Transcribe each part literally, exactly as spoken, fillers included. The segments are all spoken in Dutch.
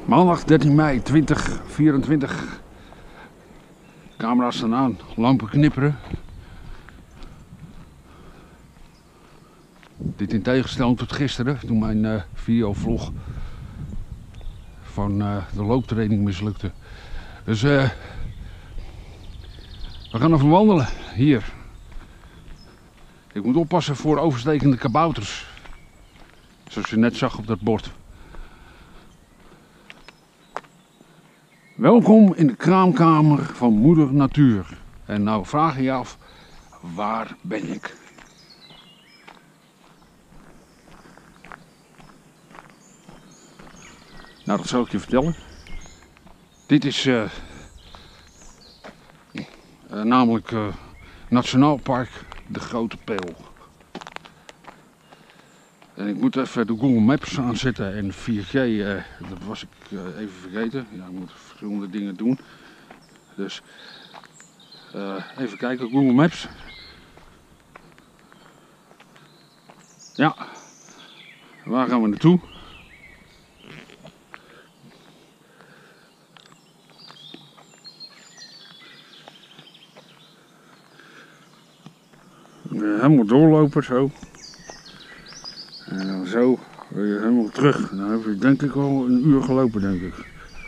Maandag dertien mei tweeduizend vierentwintig. Camera's staan aan, lampen knipperen. Dit in tegenstelling tot gisteren, toen mijn uh, videovlog van uh, de looptraining mislukte. Dus uh, we gaan even wandelen hier. Ik moet oppassen voor overstekende kabouters. Zoals je net zag op dat bord. Welkom in de kraamkamer van Moeder Natuur. En nou vraag je je af, waar ben ik? Nou, dat zal ik je vertellen. Dit is uh, uh, namelijk uh, Nationaal Park De Grote Peel. En ik moet even de Google Maps aanzetten en vier G, uh, dat was ik uh, even vergeten. Ja, ik moet verschillende dingen doen. Dus uh, even kijken, Google Maps. Ja, waar gaan we naartoe? Helemaal doorlopen zo. En dan zo weer helemaal terug. Dan heb je denk ik al een uur gelopen, denk ik.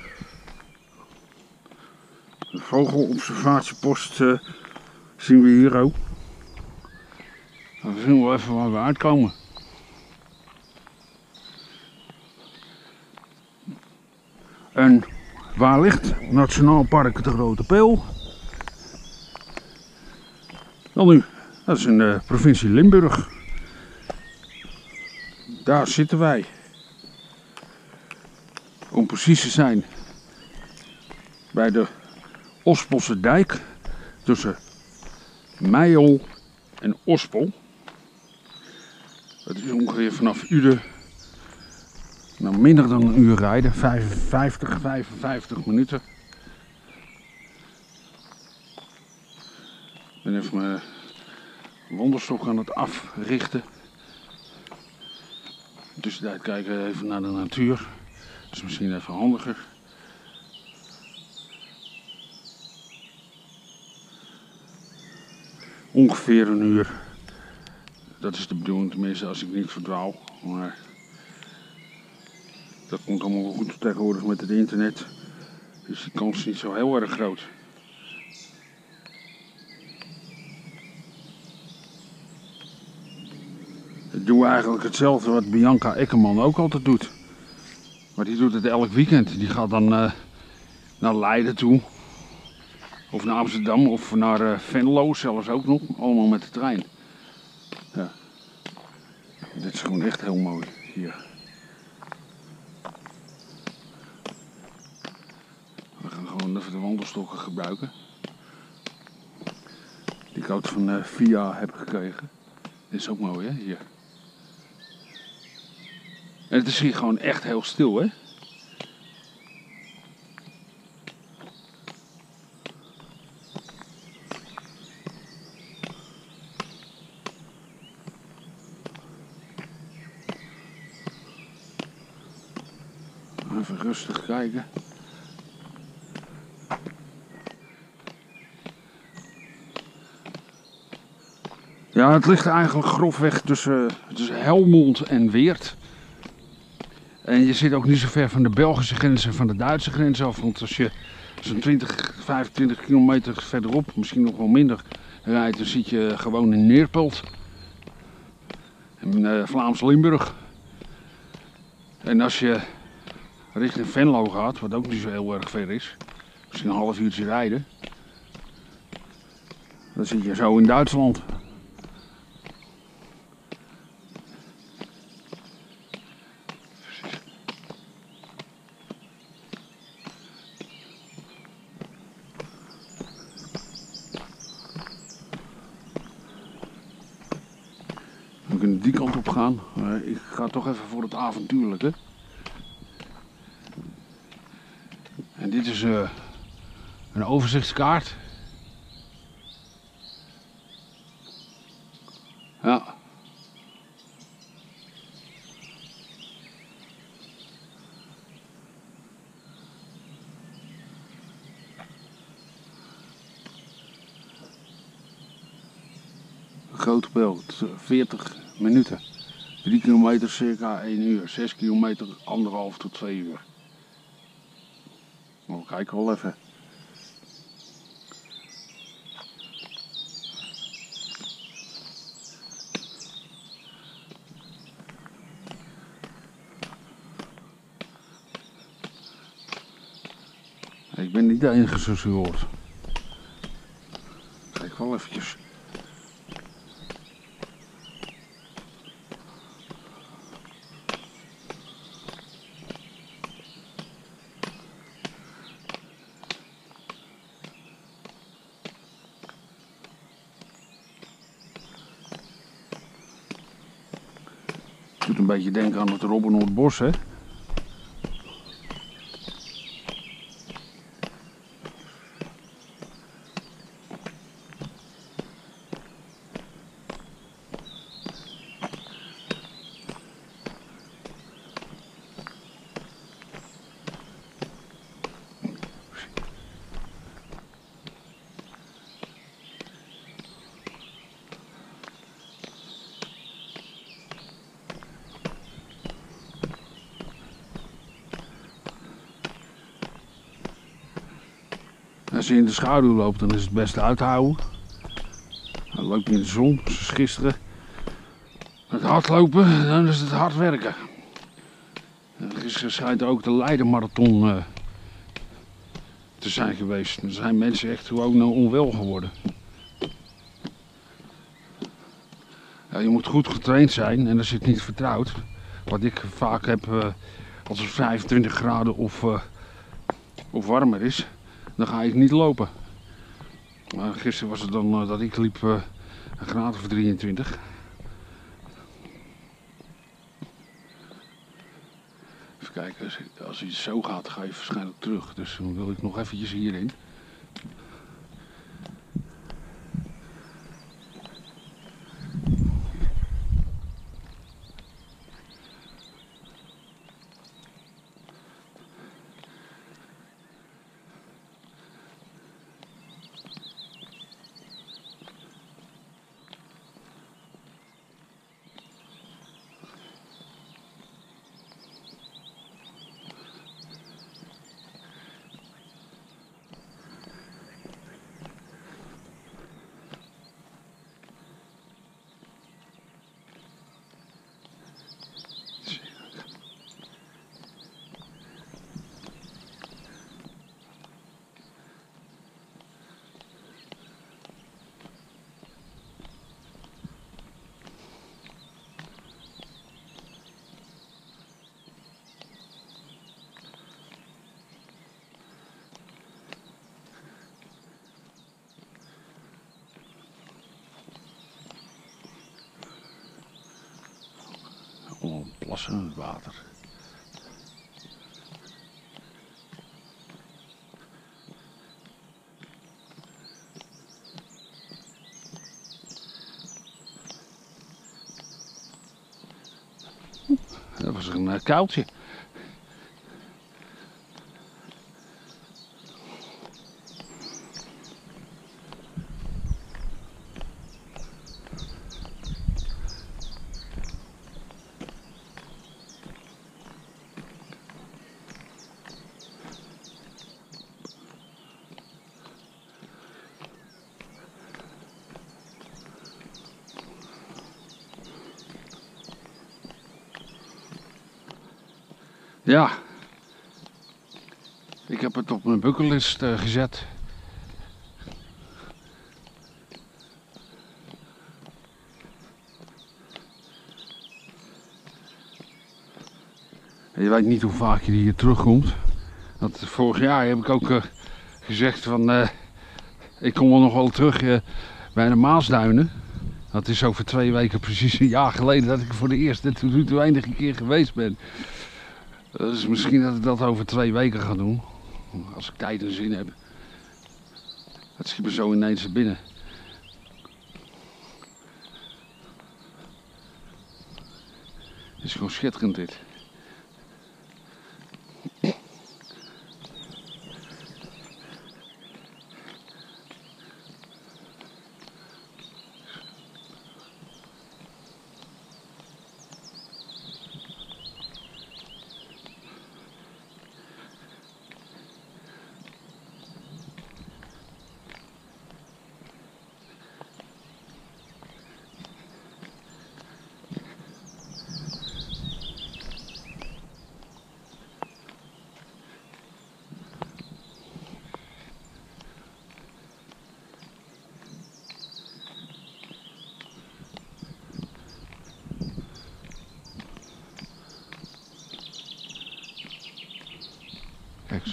De vogelobservatiepost uh, zien we hier ook. Dan zien we wel even waar we uitkomen. En waar ligt Nationaal Park De Grote Peel? Wel nu, dat is in de provincie Limburg. Daar zitten wij. Om precies te zijn bij de Ospelse dijk tussen Meijel en Ospel. Het is ongeveer vanaf Uden, nou minder dan een uur rijden, vijfenvijftig, vijfenvijftig minuten. Ik ben even mijn wandelstok aan het africhten. In de tussentijd kijken we even naar de natuur. Dat is misschien even handiger. Ongeveer een uur. Dat is de bedoeling, tenminste als ik niet verdwaal. Maar dat komt allemaal wel goed tegenwoordig met het internet. Dus die kans is niet zo heel erg groot. Ik doe eigenlijk hetzelfde wat Bianca Eckerman ook altijd doet. Maar die doet het elk weekend. Die gaat dan uh, naar Leiden toe. Of naar Amsterdam of naar uh, Venlo zelfs ook nog. Allemaal met de trein. Ja. Dit is gewoon echt heel mooi hier. We gaan gewoon even de wandelstokken gebruiken. Die ik ook van uh, Via heb gekregen. Dit is ook mooi hè, hier. En het is hier gewoon echt heel stil hè. Even rustig kijken. Ja, het ligt eigenlijk grofweg tussen, tussen Helmond en Weert. En je zit ook niet zo ver van de Belgische grens en van de Duitse grens af. Want als je zo'n twintig, vijfentwintig kilometer verderop, misschien nog wel minder, rijdt, dan zit je gewoon in Neerpelt. In uh, Vlaams-Limburg. En als je richting Venlo gaat, wat ook niet zo heel erg ver is, misschien een half uurtje rijden, dan zit je zo in Duitsland. We kunnen die kant op gaan, maar ik ga toch even voor het avontuurlijke. En dit is uh, een overzichtskaart. Ja. Grote Bel, veertig minuten. drie kilometer circa één uur. zes kilometer anderhalf tot twee uur. Maar we kijken wel even. Ik ben niet de enige zoals u hoort. Kijk wel eventjes. Het doet een beetje denken aan het Robbenhoortbos, hè? Als je in de schaduw loopt, dan is het best uithouden. Dan loop je in de zon, zoals gisteren. Met hardlopen, dan is het hard werken. Gisteren schijnt ook de Leiden-marathon uh, te zijn geweest. Er zijn mensen echt gewoon uh, onwel geworden. Ja, je moet goed getraind zijn en als je het niet vertrouwt. Wat ik vaak heb uh, als het vijfentwintig graden of, uh, of warmer is. Dan ga ik niet lopen. Maar gisteren was het dan uh, dat ik liep uh, een graad of drieëntwintig. Even kijken, als, als iets zo gaat, ga je waarschijnlijk terug. Dus dan wil ik nog eventjes hierin. Oh, plassen in het water. Dat was een uh, kuiltje. Ja, ik heb het op mijn bucketlist uh, gezet. En je weet niet hoe vaak je hier terugkomt. Dat, vorig jaar heb ik ook uh, gezegd van, uh, ik kom wel nog wel terug uh, bij de Maasduinen. Dat is over twee weken precies een jaar geleden dat ik voor de eerste tot nu toe enige keer geweest ben. Dus misschien dat ik dat over twee weken ga doen. Als ik tijd en zin heb. Dat schiet me zo ineens er binnen. Het is gewoon schitterend dit.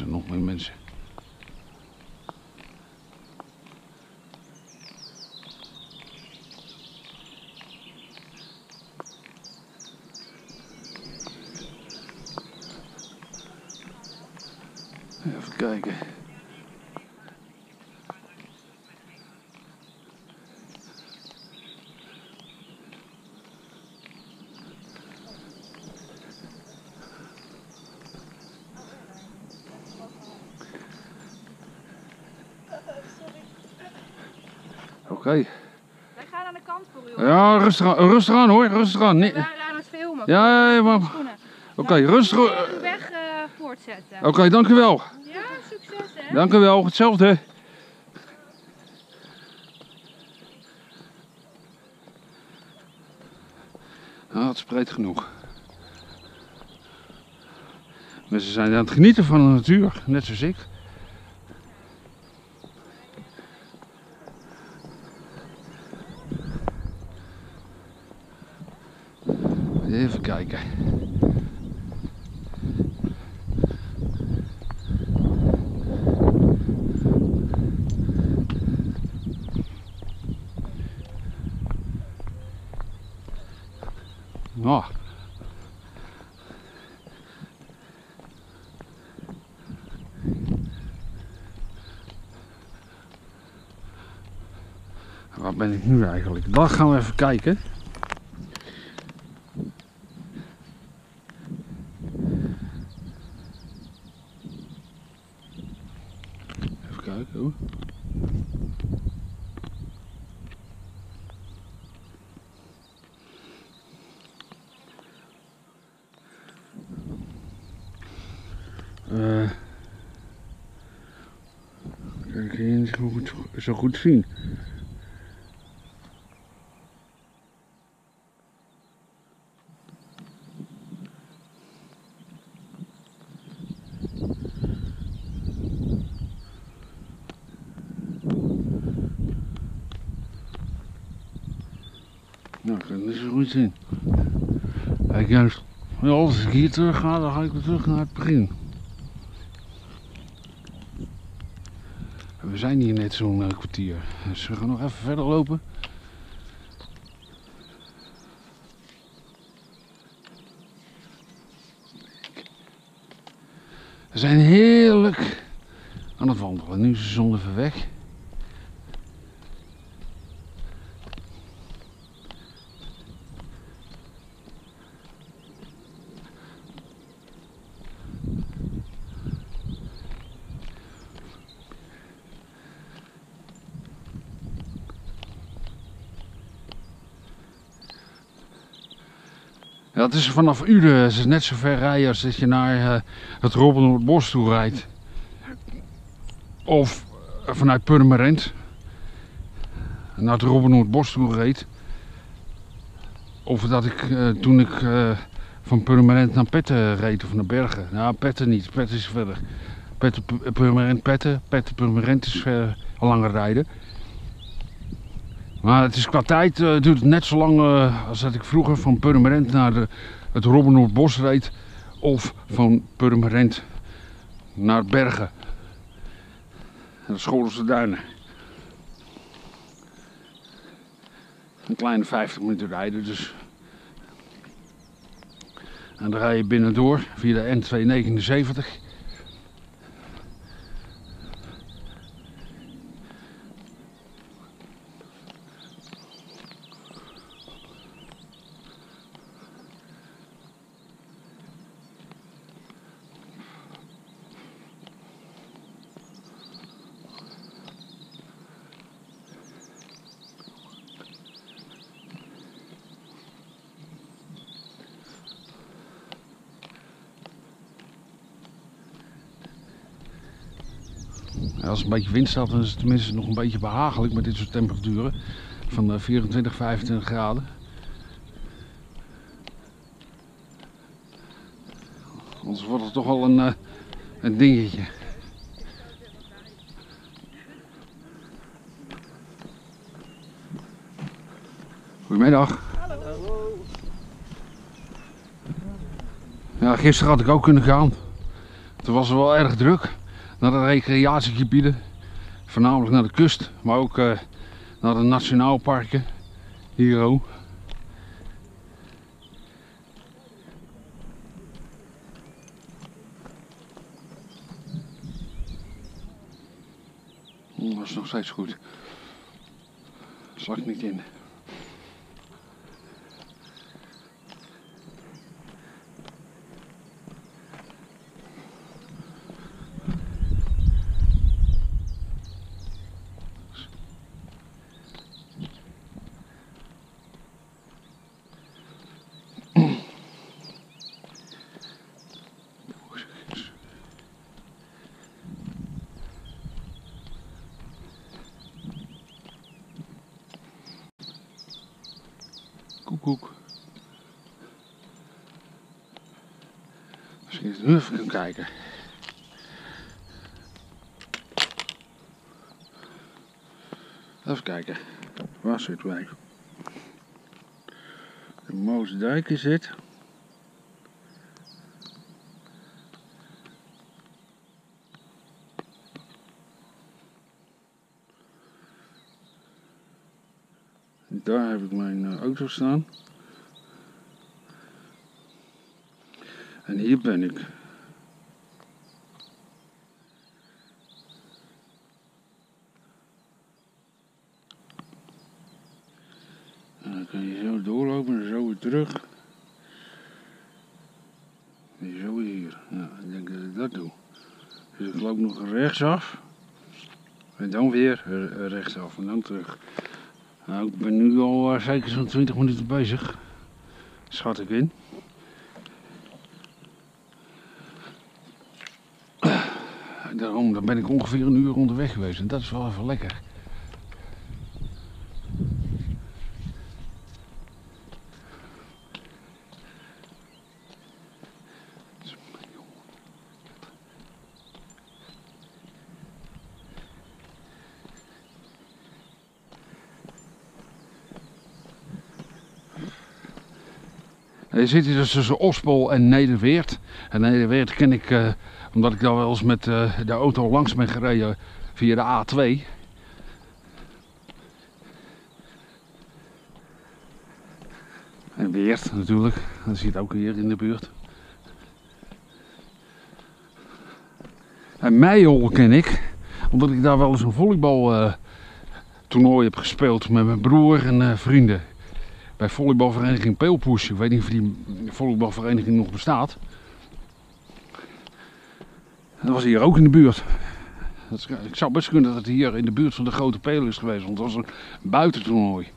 zijn nog meer mensen. Even kijken. Oké. Okay. Wij gaan aan de kant voor u. Ja, rustig aan, rustig aan hoor, rustig aan. Nee. We waren aan het filmen. Ja, ja, maar... Oké, okay, rustig. De weg uh, voortzetten. Oké, okay, dank u wel. Ja, succes hè. Dank u wel, hetzelfde. Nou, het is breed genoeg. Mensen zijn aan het genieten van de natuur, net zoals ik. Even kijken. Oh. Waar ben ik nu eigenlijk? Dat gaan we even kijken. Even kijken hoor. Uh, kan ik hier niet zo goed, zo goed zien. Nou, ik kan het niet zo goed zien. Kijk, juist. Ja, als ik hier terug ga, dan ga ik weer terug naar het begin. We zijn hier net zo'n uh, kwartier, dus we gaan nog even verder lopen. We zijn heerlijk aan het wandelen. Nu is de zon even weg. Ja, het is vanaf Uden, het is net zo ver rijden als dat je naar uh, het Robbenhoortbos toe rijdt. Of uh, vanuit Purmerend naar het Robbenhoortbos toe reed. Of dat ik uh, toen ik uh, van Purmerend naar Petten reed of naar Bergen. Nou, Petten niet, Petten is verder. Petten, Purmerend, Petten, Petten, Purmerend is ver, al langer rijden. Maar het is qua tijd, uh, duurt het net zo lang uh, als dat ik vroeger van Purmerend naar de, het Robbenhoortbos reed. Of van Purmerend naar Bergen. En de Schoolse Duinen. Een kleine vijftig minuten rijden dus. En dan rij je binnendoor via de N tweehonderdnegenenzeventig. Als er een beetje wind staat, dan is het tenminste nog een beetje behagelijk met dit soort temperaturen van vierentwintig, vijfentwintig graden. Anders wordt het toch wel een, een dingetje. Goedemiddag. Hallo. Ja, gisteren had ik ook kunnen gaan. Toen was het wel erg druk. Naar de recreatiegebieden. Voornamelijk naar de kust. Maar ook uh, naar de nationaalparken. Hier ook. Dat is nog steeds goed. Zak ik niet in. Koekoek. Misschien eens nu even gaan kijken. Even kijken. Waar zitten wij? De Moosdijk is het. Daar heb ik mijn auto staan. En hier ben ik. En dan kun je zo doorlopen en zo weer terug. En zo weer hier. Ja, ik denk dat ik dat doe. Dus ik loop nog rechtsaf. En dan weer rechtsaf en dan terug. Nou, ik ben nu al uh, zeker zo'n twintig minuten bezig. Schat ik in. Daarom dan ben ik ongeveer een uur onderweg geweest en dat is wel even lekker. Je zit hier dus tussen Ospel en Nederweert. En Nederweert ken ik, uh, omdat ik daar wel eens met uh, de auto langs ben gereden via de A twee. En Weert natuurlijk, dat zit ook hier in de buurt. En Meijel ken ik, omdat ik daar wel eens een volleybaltoernooi uh, heb gespeeld met mijn broer en uh, vrienden. Bij volleybalvereniging Peelpoes. Ik weet niet of die volleybalvereniging nog bestaat. Dat was hier ook in de buurt. Dat is, ik zou best kunnen dat het hier in de buurt van de Grote Peel is geweest, want het was een buitentoernooi.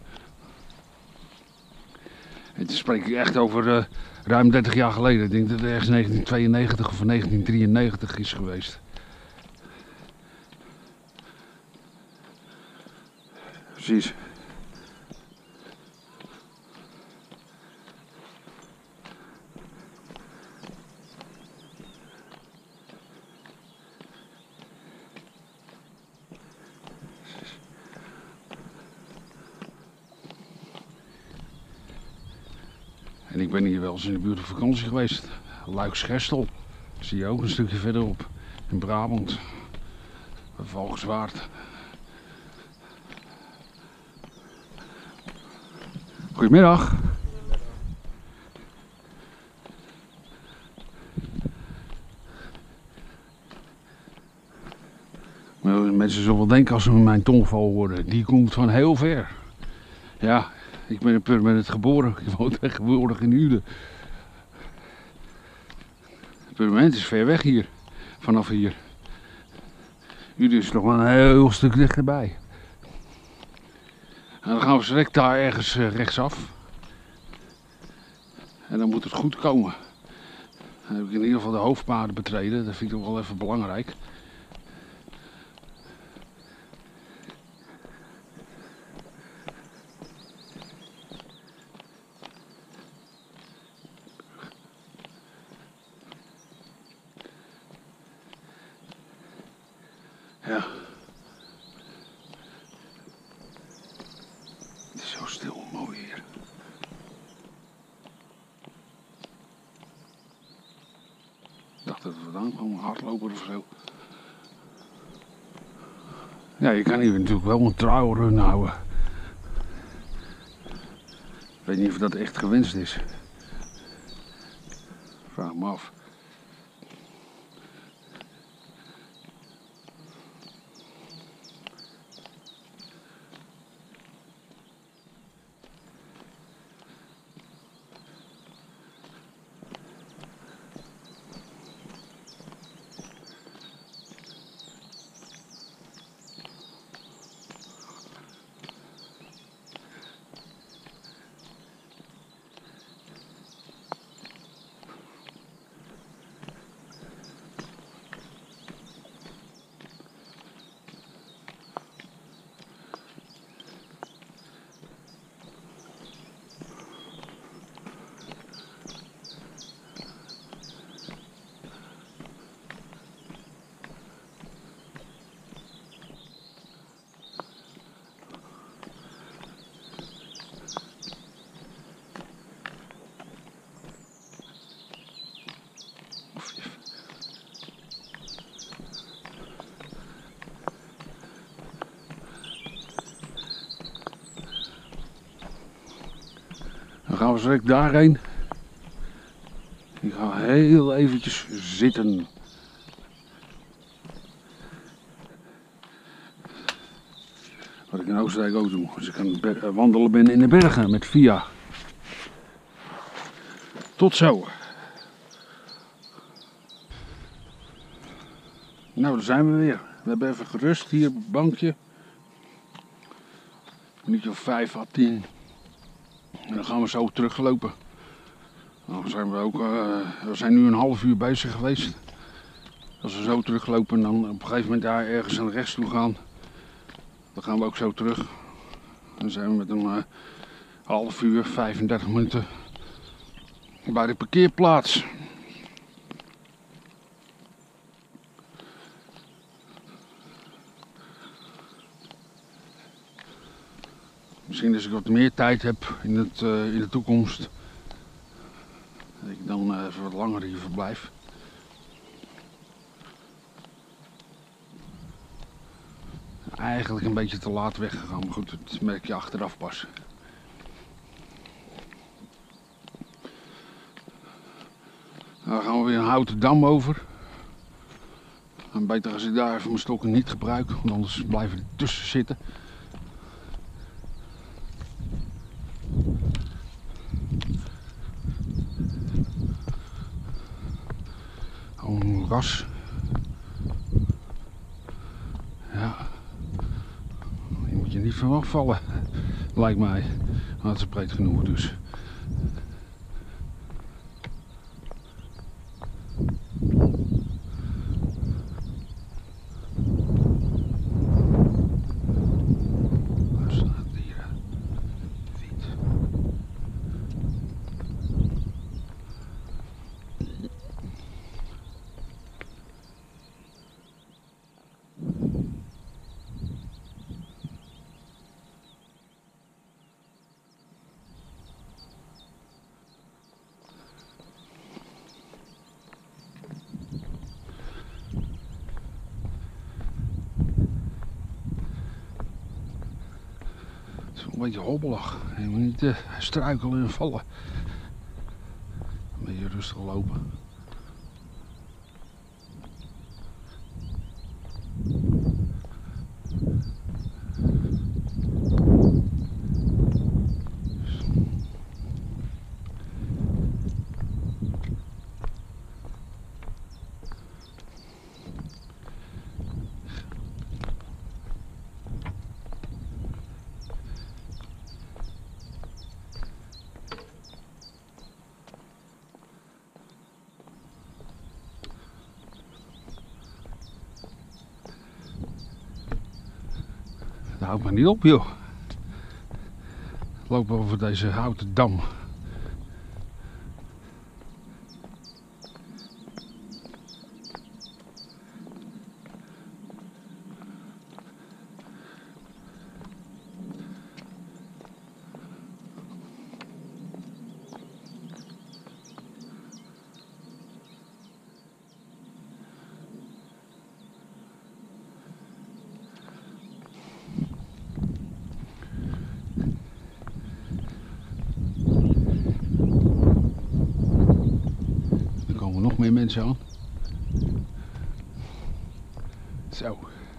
En toen spreek ik echt over uh, ruim dertig jaar geleden. Ik denk dat het ergens negentien tweeënnegentig of negentien drieënnegentig is geweest. Precies. En ik ben hier wel eens in de buurt op vakantie geweest. Luiksgestel. Zie je ook een stukje verderop. In Brabant. Bij Valkenswaard. Goedemiddag. Maar mensen zullen wel denken als ze mijn tongval horen. Die komt van heel ver. Ja. Ik ben in Purmerend geboren, ik woon tegenwoordig in Uden. Purmerend is ver weg hier, vanaf hier. Uden is nog wel een heel stuk dichterbij. En dan gaan we direct daar ergens rechtsaf. En dan moet het goed komen. Dan heb ik in ieder geval de hoofdpaden betreden, dat vind ik toch wel even belangrijk. Ja. Het is zo stil en mooi hier. Ik dacht dat het wat aankwam. Gewoon een hardloper of zo. Ja, je kan hier natuurlijk wel een trailrun houden. Ik weet niet of dat echt gewenst is. Vraag me af. Dan gaan we direct daarheen. Ik ga heel eventjes zitten. Wat ik in Oostenrijk ook doe. Als ik aan het wandelen ben in de bergen met Via. Tot zo. Nou, daar zijn we weer. We hebben even gerust hier op het bankje. Een minuutje of vijf à tien. En dan gaan we zo teruglopen. Dan zijn we, ook, uh, we zijn nu een half uur bezig geweest. Als we zo teruglopen, dan op een gegeven moment daar ergens aan rechts toe gaan. Dan gaan we ook zo terug. Dan zijn we met een uh, half uur, vijfendertig minuten bij de parkeerplaats. Misschien als ik wat meer tijd heb in, het, uh, in de toekomst, dat ik dan uh, even wat langer hier verblijf. Eigenlijk een beetje te laat weggegaan, maar goed, dat merk je achteraf pas. Dan gaan we weer een houten dam over. En beter als ik daar even mijn stokken niet gebruik, want anders blijven er tussen zitten. Gewoon een moeras. Ja. Hier moet je niet van afvallen, lijkt mij. Maar het is breed genoeg dus. Een beetje hobbelig. Je moet niet uh, struikelen en vallen. Een beetje rustig lopen. Dat houdt maar niet op, joh. Lopen over deze houten dam. mensen aan. Zo.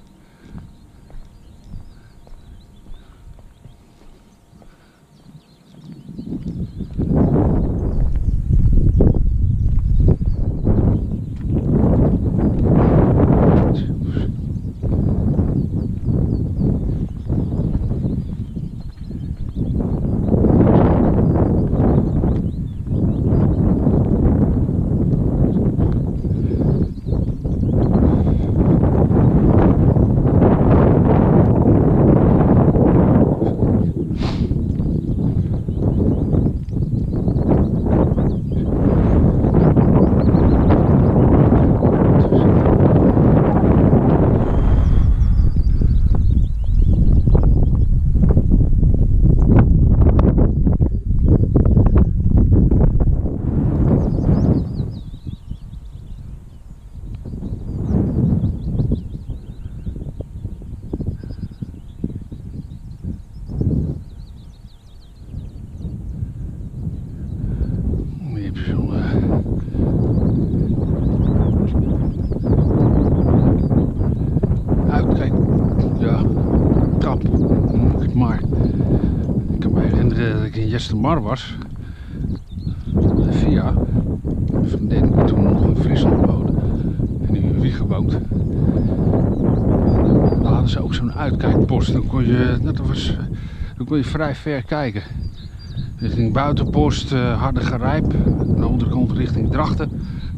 De Mar was via een vriendin die toen nog in Friesland woonde en nu in Wiegen woont. Daar hadden ze ook zo'n uitkijkpost. Dan kon je, dat was, dan kon je vrij ver kijken. Richting Buitenpost, uh, Hardergerijp, aan de andere kant richting Drachten.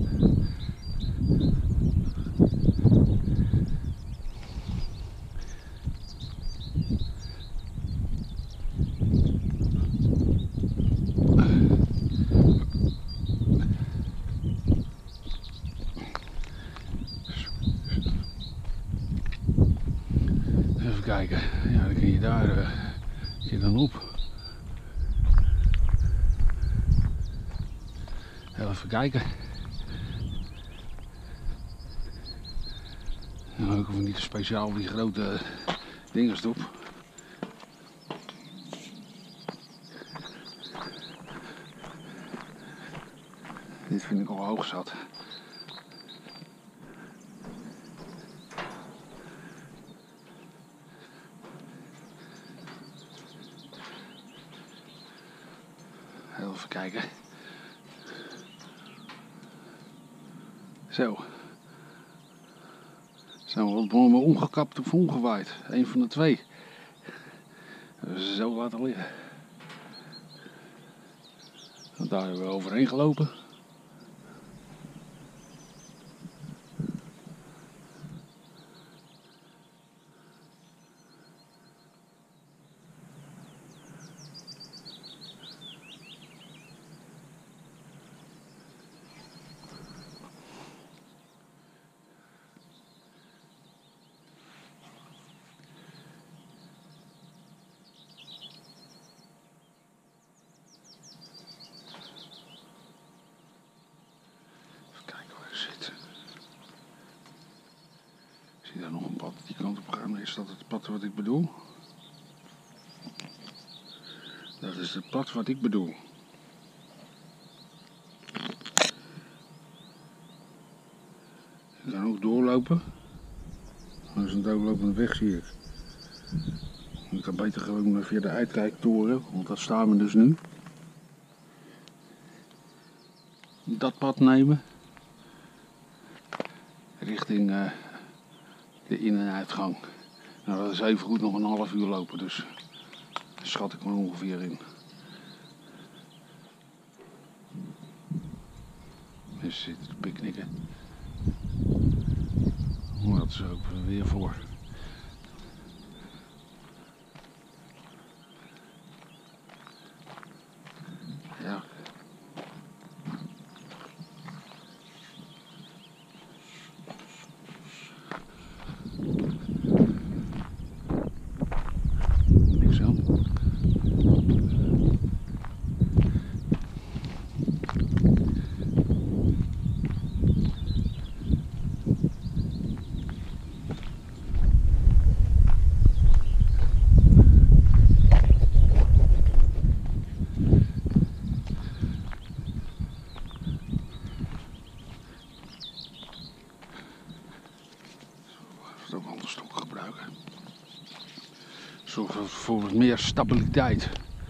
Kijken, ja, dan kun je daar uh, kun je dan op. Even kijken. Nou, ik hoef niet speciaal die grote dingen op. Dit vind ik al hoog zat. Even kijken. Zo. Zijn we wat bomen omgekapt of omgewaaid? Eén van de twee. Dat hebben ze zo laten liggen. Want daar hebben we overheen gelopen. Zie je daar nog een pad die kant op gaan? Is dat het pad wat ik bedoel? Dat is het pad wat ik bedoel. Je kan ook doorlopen. Dat is een doorlopende weg, zie ik. Je kan beter gewoon via de uitkijktoren, want daar staan we dus nu. Dat pad nemen. Richting uh, de in- en uitgang. Nou, dat is even goed nog een half uur lopen, dus daar schat ik maar ongeveer in. Dus ze zitten te picknicken. Oh, dat is ook weer voor. Ja. Niks aan. ga ook wandelstok gebruiken. Zorgt voor wat meer stabiliteit.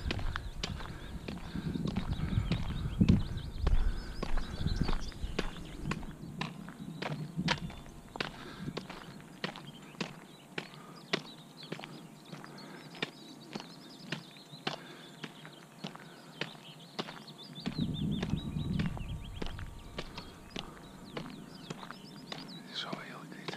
Zo heerlijk dit.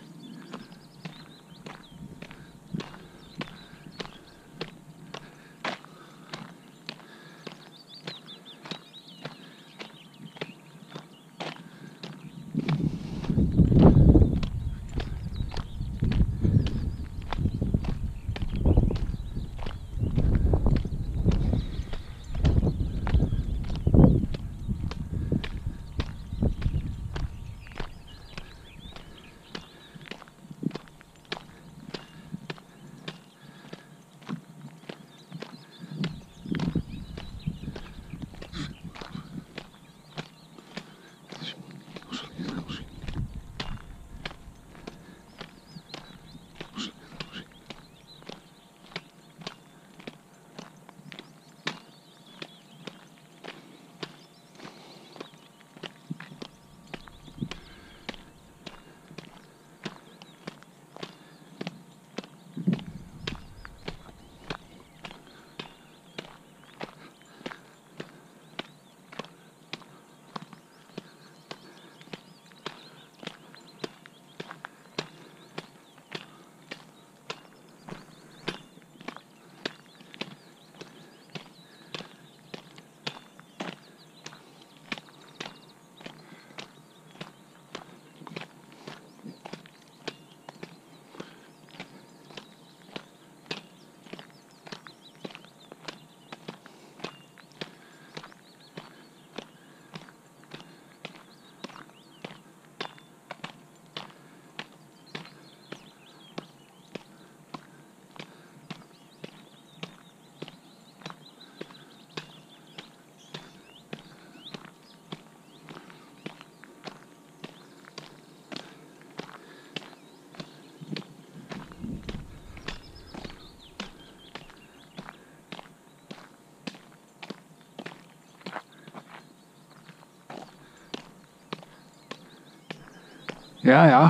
Ja, ja.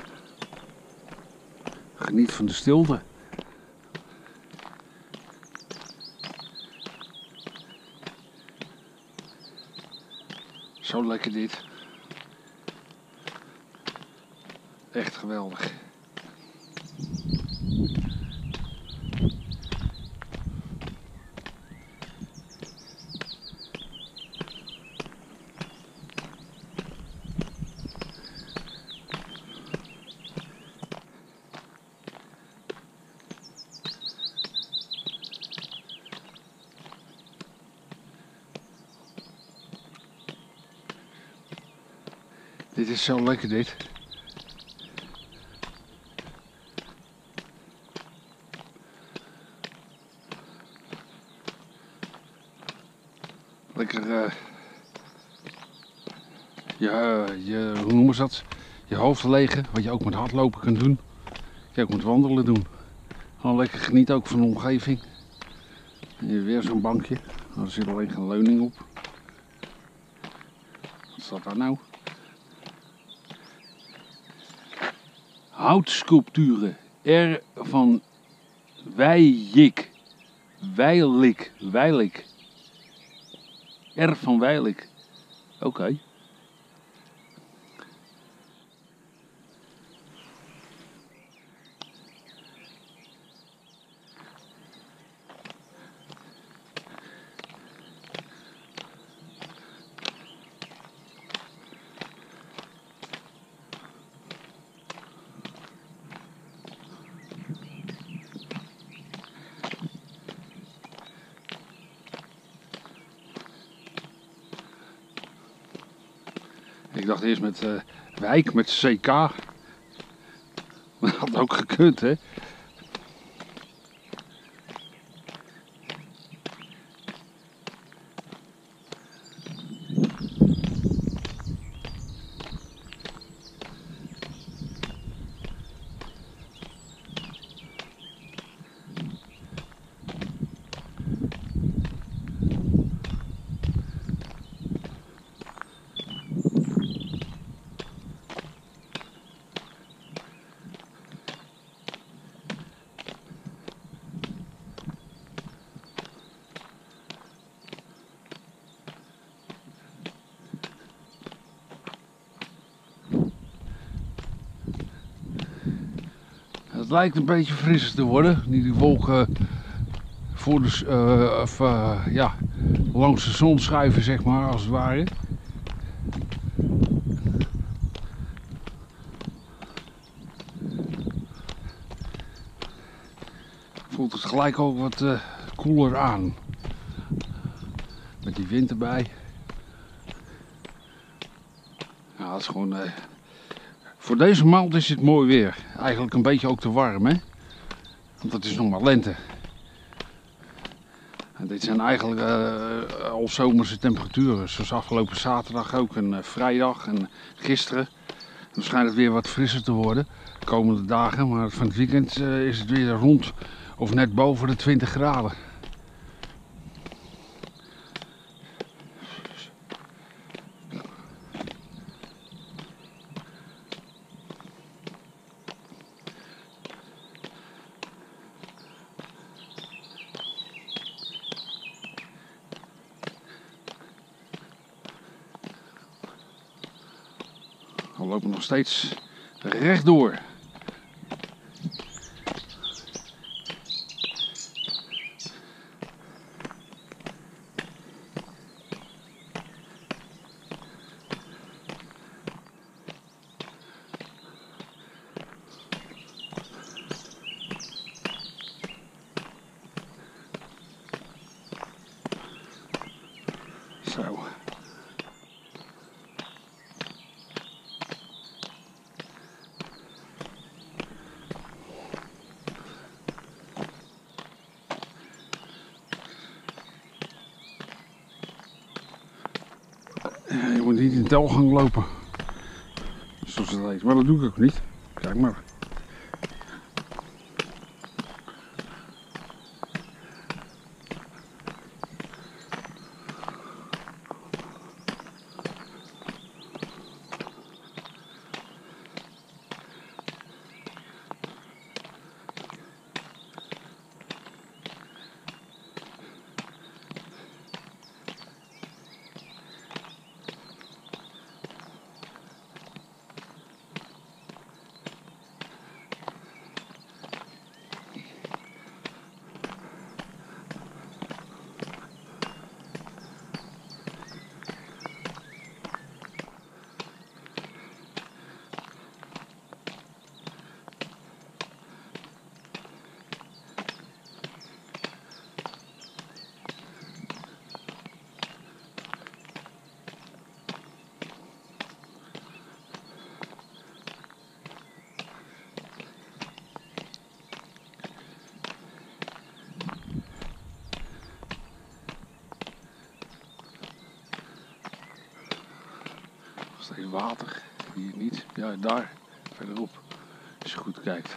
Geniet van de stilte. Zo lekker dit. Echt geweldig. Dit is zo lekker dit. Lekker uh, je, je, hoe noemen ze dat? Je hoofd legen, wat je ook met hardlopen kunt doen. Je ook met wandelen doen. Gewoon lekker genieten ook van de omgeving. En hier weer zo'n bankje. Er zit alleen geen leuning op. Wat staat daar nou? Houtsculpturen R. van Wijik. Wijlik. Wijlik. R. van Wijlik. Oké. Okay. Ik dacht eerst met uh, Wijk, met C K. Dat had ook gekund, hè? Het lijkt een beetje frisser te worden, nu die wolken voor de, uh, of, uh, ja, langs de zon schuiven, zeg maar, als het ware. Voelt het gelijk ook wat uh, koeler aan. Met die wind erbij. Ja, het is gewoon... Uh, voor deze maand is het mooi weer. Eigenlijk een beetje ook te warm, hè. Want het is nog maar lente. En dit zijn eigenlijk uh, al zomerse temperaturen. Zoals afgelopen zaterdag ook en uh, vrijdag en gisteren. Dan schijnt het weer wat frisser te worden de komende dagen. Maar van het weekend uh, is het weer rond of net boven de twintig graden. We lopen nog steeds rechtdoor. Zo. Je moet niet in telgang lopen, zoals het heet. Maar dat doe ik ook niet. Kijk maar. Steeds water, hier niet. Ja, daar, verderop, als je goed kijkt.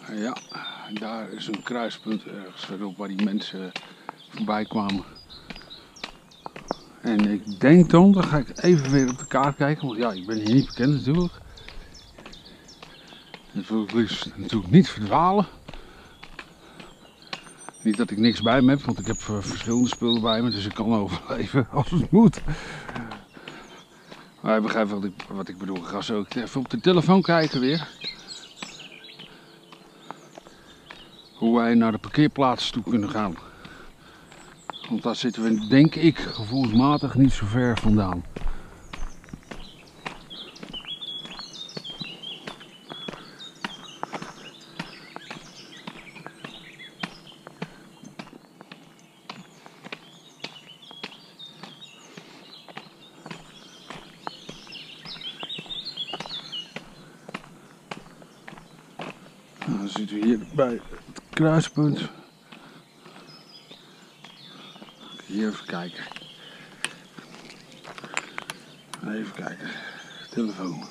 Ja, daar is een kruispunt ergens verderop waar die mensen voorbij kwamen. En ik denk dan, dan ga ik even weer op de kaart kijken, want ja, ik ben hier niet bekend natuurlijk. Ik wil dus natuurlijk niet verdwalen. Niet dat ik niks bij me heb, want ik heb verschillende spullen bij me, dus ik kan overleven als het moet. Maar je begrijpt wat ik, wat ik bedoel. Ik ga zo even op de telefoon kijken weer. Hoe wij naar de parkeerplaats toe kunnen gaan. Want daar zitten we, denk ik, gevoelsmatig niet zo ver vandaan. Nou, dan zitten we hier bij het kruispunt. Hier even kijken. Even kijken. Telefoon.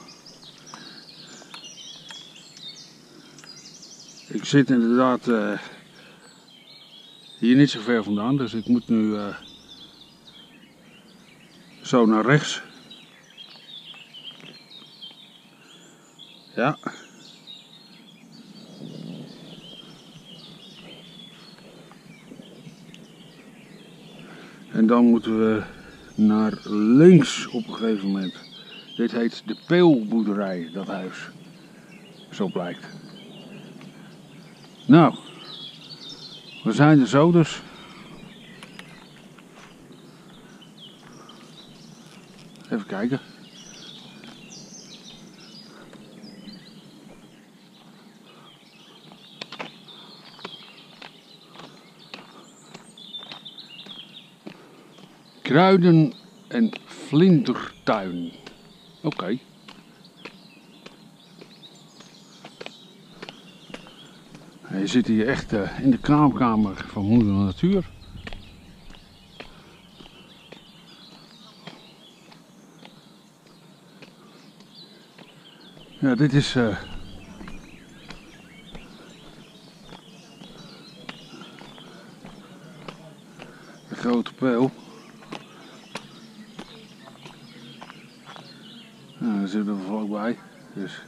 Ik zit inderdaad uh, hier niet zo ver vandaan, dus ik moet nu uh, zo naar rechts. Ja. En dan moeten we naar links op een gegeven moment. Dit heet de Peelboerderij, dat huis. Zo blijkt. Nou, we zijn er zo dus. Even kijken. Kruiden- en vlindertuin. Oké. Okay. Je zit hier echt uh, in de kraamkamer van Moeder Natuur. Ja, dit is uh, de grote pijl. Nou, daar zitten we vlakbij. Dus.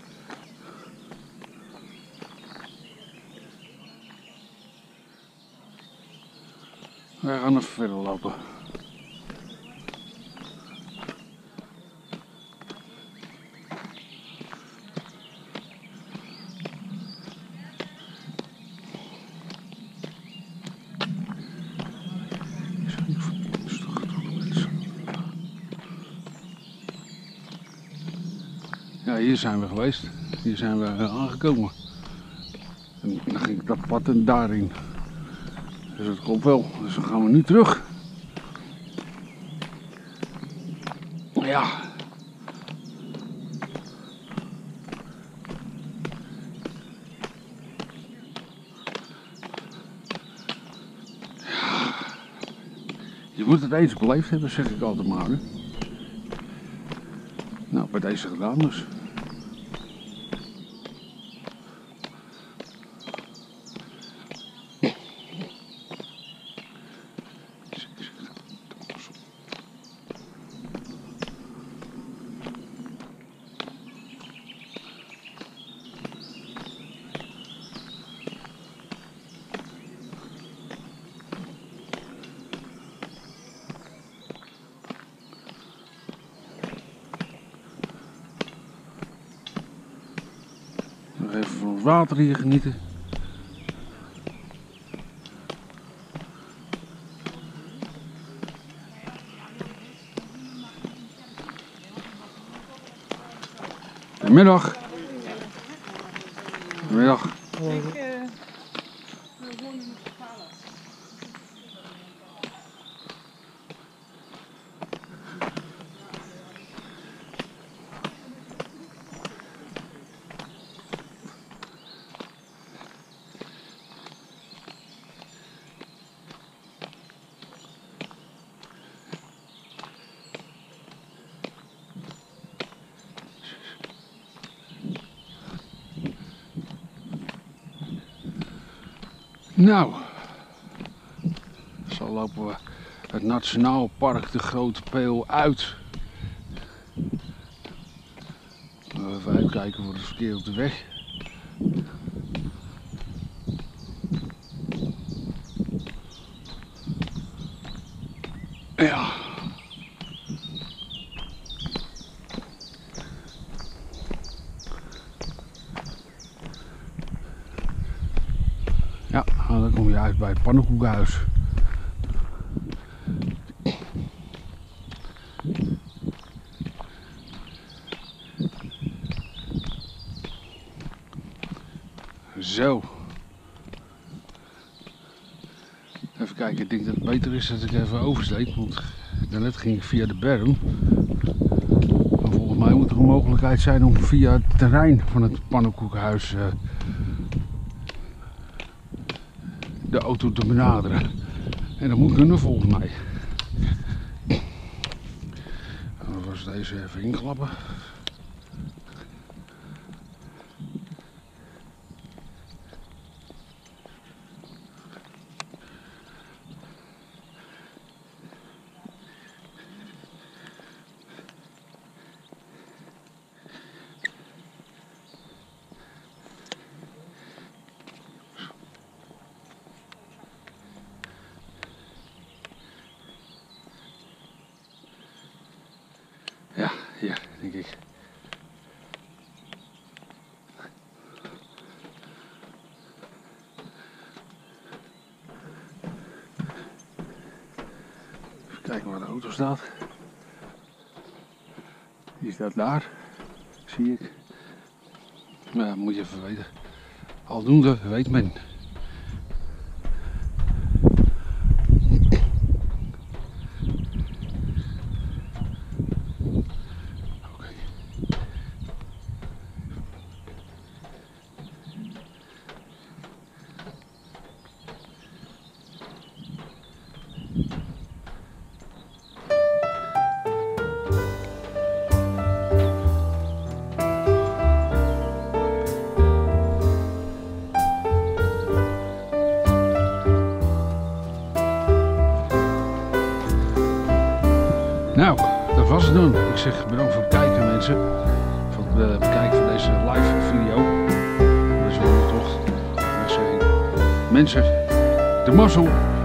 We gaan even verder lopen. Ja, hier zijn we geweest. Hier zijn we aangekomen. En dan ging ik dat pad en daarin. Dus dat klopt wel. Dus dan gaan we nu terug. Ja. Je moet het eens beleefd hebben, zeg ik altijd maar. Hè. Nou, bij deze gedaan dus. Nog even van het water hier genieten. Goedemiddag. Goedemiddag. Ik, uh... Nou, zo lopen we het Nationaal Park de Grote Peel uit. Even uitkijken voor het verkeer op de weg. Ja. Ja, dan kom je uit bij het pannenkoekenhuis. Zo. Even kijken, ik denk dat het beter is dat ik even oversteek, want daarnet ging ik via de berm. Maar volgens mij moet er een mogelijkheid zijn om via het terrein van het pannenkoekenhuis uh, de auto te benaderen. En dat moet kunnen volgens mij. Dan was deze even inklappen. Ja, hier denk ik. Even kijken waar de auto staat. Die staat daar, zie ik. Maar ja, moet je even weten. Aldoende weet men. Nou, dat was het dan. Ik zeg bedankt voor het kijken mensen. Voor het bekijken van deze live video. Deze wandeltocht. Ik zeg mensen, de mazzel.